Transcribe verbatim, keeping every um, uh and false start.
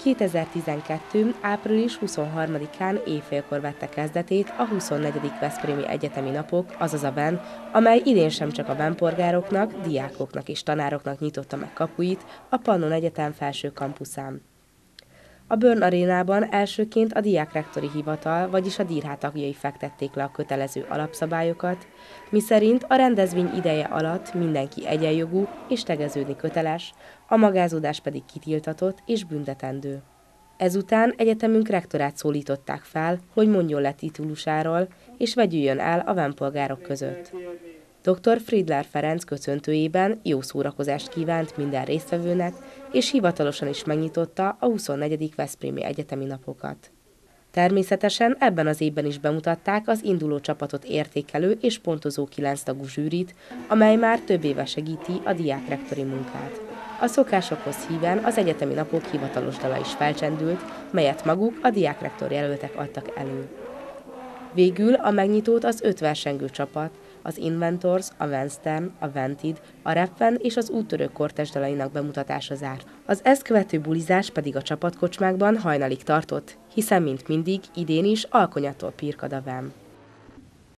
kétezer-tizenkettő. április huszonharmadikán éjfélkor vette kezdetét a huszonnegyedik veszprémi egyetemi napok, azaz a ven, amely idén sem csak a venpolgároknak, diákoknak és tanároknak nyitotta meg kapuit a Pannon Egyetem felső kampuszán. A Börn Arénában elsőként a Diákrektori Hivatal, vagyis a DIRHA tagjai fektették le a kötelező alapszabályokat, miszerint a rendezvény ideje alatt mindenki egyenjogú és tegeződni köteles, a magázódás pedig kitiltatott és büntetendő. Ezután egyetemünk rektorát szólították fel, hogy mondjon le titulusáról, és vegyüljön el a venpolgárok között. doktor Friedler Ferenc köszöntőjében jó szórakozást kívánt minden résztvevőnek, és hivatalosan is megnyitotta a huszonnegyedik veszprémi egyetemi napokat. Természetesen ebben az évben is bemutatták az induló csapatot értékelő és pontozó kilenc tagú zsűrit, amely már több éve segíti a diákrektori munkát. A szokásokhoz híven az egyetemi napok hivatalos dala is felcsendült, melyet maguk a diákrektor jelöltek adtak elő. Végül a megnyitót az öt versengő csapat, az Inventors, a Venstern, a Ventid, a Reffen és az Úttörők kortás dalainak bemutatása zárt. Az ezt követő bulizás pedig a csapatkocsmákban hajnalig tartott, hiszen mint mindig idén is alkonyattól pirkad a ven.